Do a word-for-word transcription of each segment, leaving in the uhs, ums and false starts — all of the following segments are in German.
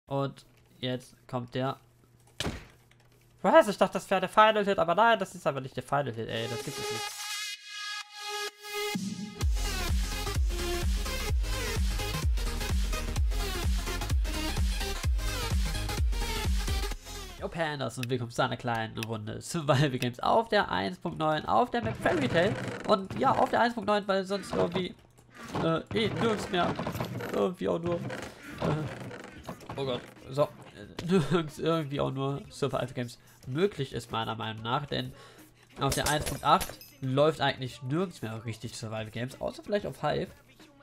Und jetzt kommt der. Was? Ich dachte, das wäre der Final Hit, aber nein, das ist aber nicht der Final Hit, ey. Das gibt es nicht. Yo Pandas und willkommen zu einer kleinen Runde Survival Games auf der eins Punkt neun, auf der Map Fairy Tail. Und ja, auf der eins Punkt neun, weil sonst irgendwie äh, eh nirgends mehr irgendwie auch nur äh, oh Gott, so nirgends irgendwie auch nur Survival Games möglich ist, meiner Meinung nach, denn auf der eins Punkt acht läuft eigentlich nirgends mehr richtig Survival Games, außer vielleicht auf Hive.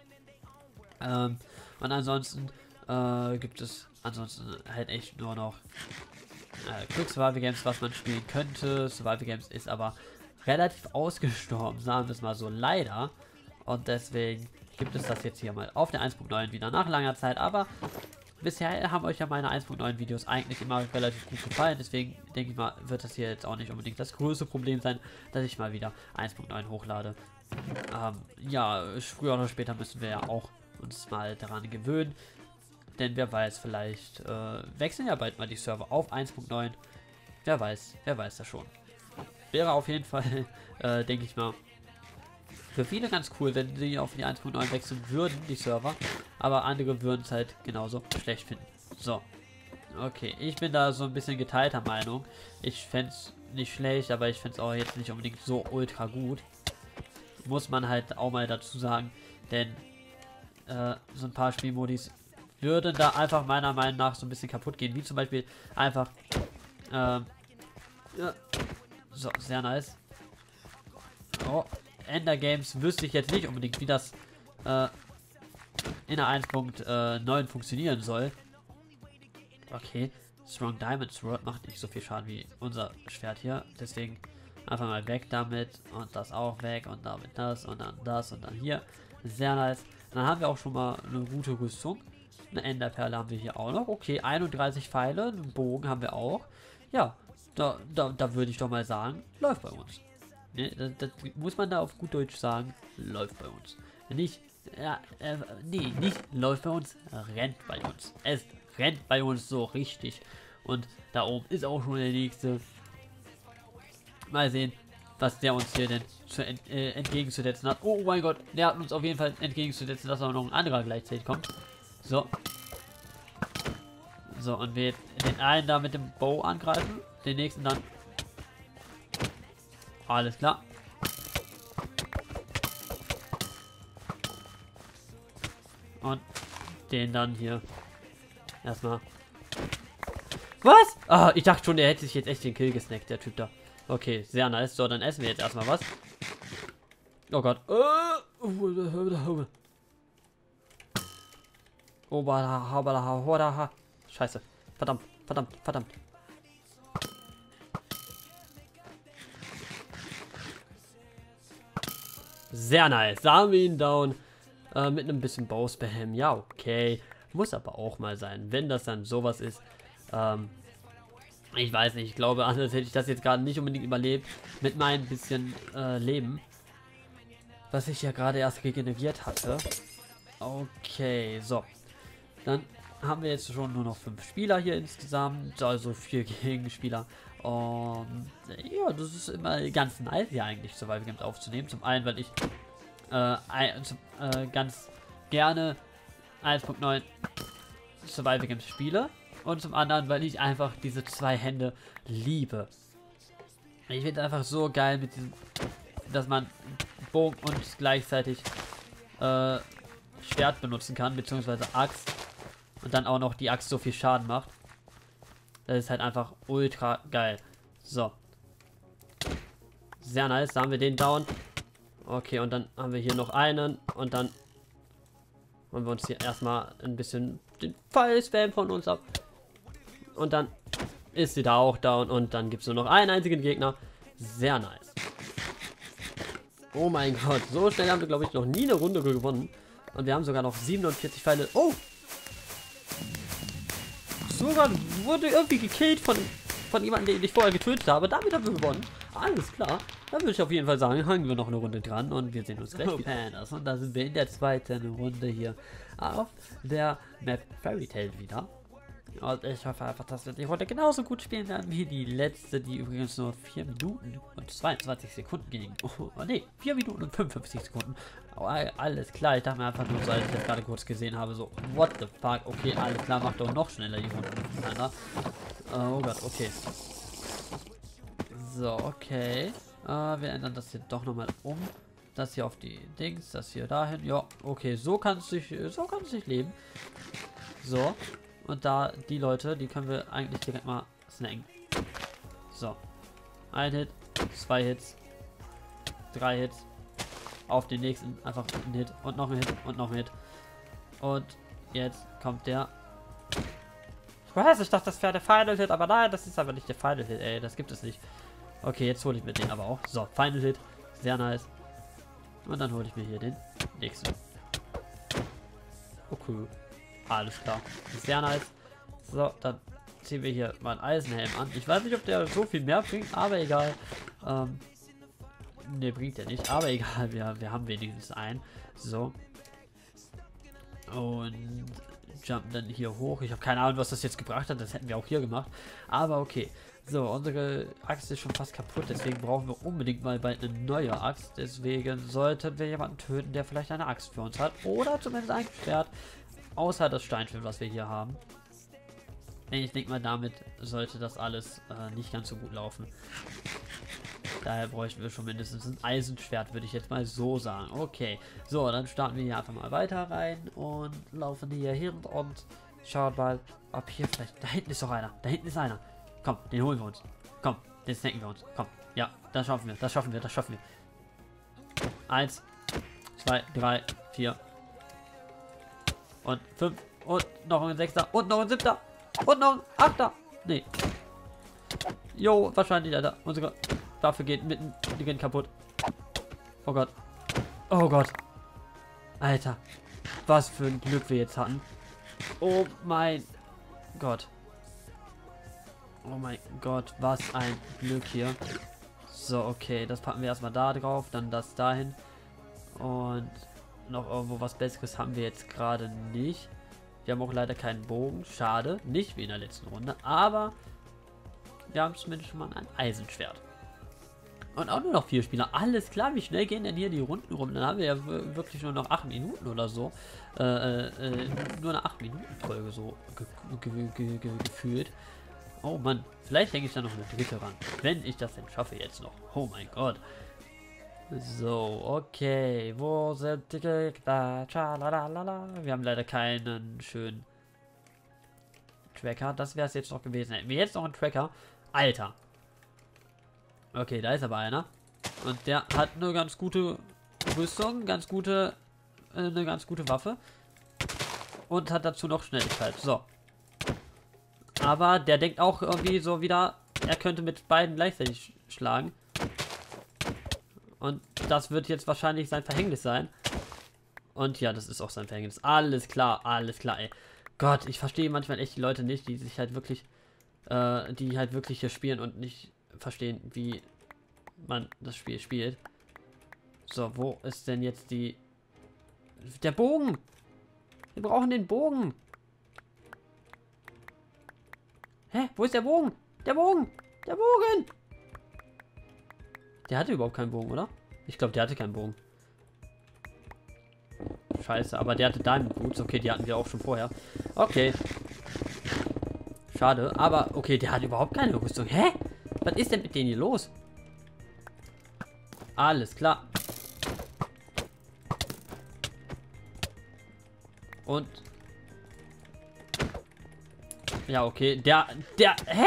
Ähm, und ansonsten äh, gibt es ansonsten halt echt nur noch äh, Quick Survival Games, was man spielen könnte. Survival Games ist aber relativ ausgestorben, sagen wir es mal so, leider. Und deswegen gibt es das jetzt hier mal auf der eins Punkt neun wieder nach langer Zeit, aber bisher haben euch ja meine eins Punkt neun Videos eigentlich immer relativ gut gefallen, deswegen denke ich mal, wird das hier jetzt auch nicht unbedingt das größte Problem sein, dass ich mal wieder eins Punkt neun hochlade. Ähm, ja, früher oder später müssen wir ja auch uns mal daran gewöhnen, denn wer weiß, vielleicht äh, wechseln ja bald mal die Server auf eins Punkt neun, wer weiß, wer weiß das schon. Wäre auf jeden Fall, äh, denke ich mal, für viele ganz cool, wenn sie auf die eins Punkt neun wechseln würden, die Server. Aber andere würden es halt genauso schlecht finden. So. Okay, ich bin da so ein bisschen geteilter Meinung. Ich fände es nicht schlecht, aber ich finde es auch jetzt nicht unbedingt so ultra gut. Muss man halt auch mal dazu sagen. Denn äh, so ein paar Spielmodis würden da einfach meiner Meinung nach so ein bisschen kaputt gehen. Wie zum Beispiel einfach... Äh, ja. So, sehr nice. Oh. Ender Games wüsste ich jetzt nicht unbedingt, wie das äh, in der eins Punkt neun funktionieren soll. Okay, Strong Diamond Sword macht nicht so viel Schaden wie unser Schwert hier. Deswegen einfach mal weg damit und das auch weg und damit das und dann das und dann hier. Sehr nice. Dann haben wir auch schon mal eine gute Rüstung. Eine Enderperle haben wir hier auch noch. Okay, einunddreißig Pfeile, einen Bogen haben wir auch. Ja, da, da, da würde ich doch mal sagen, läuft bei uns. Ne, das, das muss man da auf gut Deutsch sagen, läuft bei uns. Nicht, ja, äh, nee, nicht läuft bei uns, rennt bei uns. Es rennt bei uns so richtig. Und da oben ist auch schon der nächste. Mal sehen, was der uns hier denn zu, ent, äh, entgegenzusetzen hat. Oh mein Gott, der hat uns auf jeden Fall entgegenzusetzen, dass auch noch ein anderer gleichzeitig kommt. So. So, und wir den einen da mit dem Bow angreifen, den nächsten dann. Alles klar. Und den dann hier erstmal. Was? Ah, ich dachte schon, der hätte sich jetzt echt den Kill gesnackt, der Typ da. Okay, sehr nice. So, dann essen wir jetzt erstmal was. Oh Gott. Scheiße. Verdammt, verdammt, verdammt. Sehr nice. Da haben wir ihn down. Äh, mit einem bisschen Bow-Spam. Ja, okay. Muss aber auch mal sein. Wenn das dann sowas ist. Ähm, ich weiß nicht. Ich glaube, anders hätte ich das jetzt gerade nicht unbedingt überlebt. Mit meinem bisschen äh, Leben. Was ich ja gerade erst regeneriert hatte. Okay, so. Dann haben wir jetzt schon nur noch fünf Spieler hier insgesamt. Also vier Gegenspieler. Und ja, das ist immer ganz nice hier eigentlich, Survival Games aufzunehmen. Zum einen, weil ich äh, ein, zum, äh, ganz gerne eins Punkt neun Survival Games spiele. Und zum anderen, weil ich einfach diese zwei Hände liebe. Ich finde einfach so geil mit diesem, dass man Bogen und gleichzeitig äh, Schwert benutzen kann, beziehungsweise Axt. Und dann auch noch die Axt so viel Schaden macht. Das ist halt einfach ultra geil. So. Sehr nice. Da haben wir den down. Okay, und dann haben wir hier noch einen. Und dann wollen wir uns hier erstmal ein bisschen den Pfeil-Spam von uns ab. Und dann ist sie da auch down. Und dann gibt es nur noch einen einzigen Gegner. Sehr nice. Oh mein Gott. So schnell haben wir, glaube ich, noch nie eine Runde gewonnen. Und wir haben sogar noch siebenundvierzig Pfeile. Oh! Sogar wurde irgendwie gekillt von, von jemandem, den ich vorher getötet habe. Damit haben wir gewonnen. Alles klar. Dann würde ich auf jeden Fall sagen, hängen wir noch eine Runde dran und wir sehen uns gleich wieder. Pandas. Und da sind wir in der zweiten Runde hier auf der Map Fairy Tail wieder. Und ich hoffe einfach, dass wir die Runde genauso gut spielen werden wie die letzte, die übrigens nur vier Minuten und zweiundzwanzig Sekunden ging. Oh, ne, vier Minuten und fünfundfünfzig Sekunden. Oh, alles klar, ich dachte mir einfach nur, so als ich das gerade kurz gesehen habe, so, what the fuck, okay, alles klar, macht doch noch schneller die Runden miteinander. Oh Gott, okay. So, okay. Äh, wir ändern das hier doch nochmal um. Das hier auf die Dings, das hier dahin. Ja, okay, so kann es sich, so kann es sich leben. So. Und da die Leute, die können wir eigentlich direkt mal snacken. So. Ein Hit, zwei Hits, drei Hits. Auf den nächsten einfach ein Hit und noch ein Hit und noch ein Hit. Und jetzt kommt der. Ich weiß, ich dachte, das wäre der Final Hit, aber nein, das ist aber nicht der Final Hit, ey, das gibt es nicht. Okay, jetzt hole ich mir den aber auch. So, Final Hit, sehr nice. Und dann hole ich mir hier den nächsten. Okay, alles klar, sehr nice. So, dann ziehen wir hier mal einen Eisenhelm an. Ich weiß nicht, ob der so viel mehr bringt, aber egal. Ähm, ne, bringt er nicht, aber egal, wir, wir haben wenigstens einen. So. Und jumpen dann hier hoch. Ich habe keine Ahnung, was das jetzt gebracht hat. Das hätten wir auch hier gemacht. Aber okay. So, unsere Axt ist schon fast kaputt. Deswegen brauchen wir unbedingt mal bald eine neue Axt. Deswegen sollten wir jemanden töten, der vielleicht eine Axt für uns hat. Oder zumindest ein Schwert. Außer das Steinschwert, was wir hier haben. Ich denke mal, damit sollte das alles äh, nicht ganz so gut laufen. Daher bräuchten wir schon mindestens ein Eisenschwert, würde ich jetzt mal so sagen. Okay, so, dann starten wir hier einfach mal weiter rein und laufen hier hin und schauen mal, ob hier vielleicht... Da hinten ist doch einer, da hinten ist einer. Komm, den holen wir uns. Komm, den snacken wir uns. Komm, ja, das schaffen wir, das schaffen wir, das schaffen wir. Eins, zwei, drei, vier und fünf und noch ein Sechster und noch ein Siebter und noch ein Achter. Nee. Jo, wahrscheinlich, Alter. Unsere Waffe geht mitten, die gehen kaputt. Oh Gott. Oh Gott. Alter. Was für ein Glück wir jetzt hatten. Oh mein Gott. Oh mein Gott, was ein Glück hier. So, okay, das packen wir erstmal da drauf, dann das dahin. Und noch irgendwo was Besseres haben wir jetzt gerade nicht. Wir haben auch leider keinen Bogen, schade, nicht wie in der letzten Runde, aber wir haben zumindest schon mal ein Eisenschwert. Und auch nur noch vier Spieler, alles klar, wie schnell gehen denn hier die Runden rum? Dann haben wir ja wirklich nur noch acht Minuten oder so. Äh, äh, nur eine acht Minuten Folge so ge ge ge ge gefühlt. Oh Mann, vielleicht hänge ich da noch eine dritte ran. Wenn ich das denn schaffe jetzt noch. Oh mein Gott. So, okay. Wo sind die Gegner? Wir haben leider keinen schönen Tracker. Das wäre es jetzt noch gewesen. Hätten wir jetzt noch einen Tracker. Alter. Okay, da ist aber einer. Und der hat eine ganz gute Rüstung, ganz gute, äh, eine ganz gute Waffe. Und hat dazu noch Schnelligkeit. So. Aber der denkt auch irgendwie so wieder, er könnte mit beiden gleichzeitig schlagen. Und das wird jetzt wahrscheinlich sein Verhängnis sein. Und ja, das ist auch sein Verhängnis. Alles klar, alles klar, ey. Gott, ich verstehe manchmal echt die Leute nicht, die sich halt wirklich, äh, die halt wirklich hier spielen und nicht verstehen, wie man das Spiel spielt. So, wo ist denn jetzt die... Der Bogen! Wir brauchen den Bogen! Hä? Wo ist der Bogen? Der Bogen! Der Bogen! Der hatte überhaupt keinen Bogen, oder? Ich glaube, der hatte keinen Bogen. Scheiße, aber der hatte Diamond Boots. Okay, die hatten wir auch schon vorher. Okay. Schade, aber okay, der hat überhaupt keine Rüstung. Hä? Was ist denn mit denen hier los? Alles klar. Und... Ja, okay. Der... Der... Hä?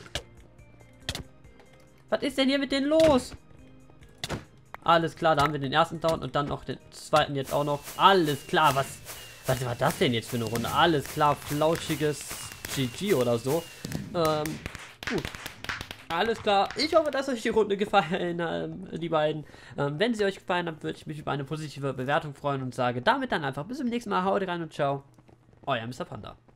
Was ist denn hier mit denen los? Alles klar, da haben wir den ersten Down und dann noch den zweiten jetzt auch noch. Alles klar, was... Was war das denn jetzt für eine Runde? Alles klar, flauschiges G G oder so. Ähm, gut. Alles klar. Ich hoffe, dass euch die Runde gefallen hat, die beiden. Ähm, wenn sie euch gefallen hat, würde ich mich über eine positive Bewertung freuen und sage damit dann einfach bis zum nächsten Mal. Haut rein und ciao. Euer Mister Panda.